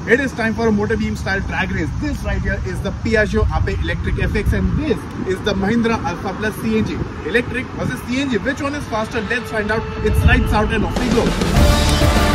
It is time for a MotorBeam style drag race. This right here is the Piaggio Ape Electric FX and this is the Mahindra Alfa Plus CNG. Electric versus CNG. Which one is faster? Let's find out. It's lights out and off we go.